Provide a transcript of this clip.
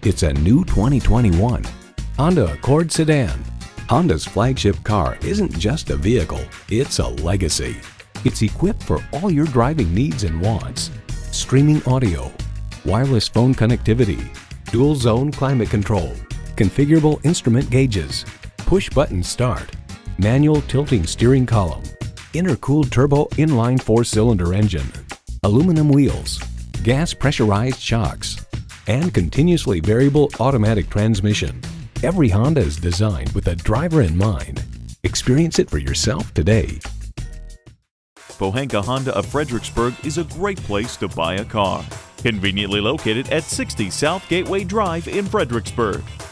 It's a new 2021 Honda Accord sedan. Honda's flagship car isn't just a vehicle, it's a legacy. It's equipped for all your driving needs and wants. Streaming audio, wireless phone connectivity, dual zone climate control, configurable instrument gauges, push-button start, manual tilting steering column, intercooled turbo inline 4-cylinder engine, aluminum wheels, gas pressurized shocks, and continuously variable automatic transmission. Every Honda is designed with a driver in mind. Experience it for yourself today. Pohanka Honda of Fredericksburg is a great place to buy a car. Conveniently located at 60 South Gateway Drive in Fredericksburg.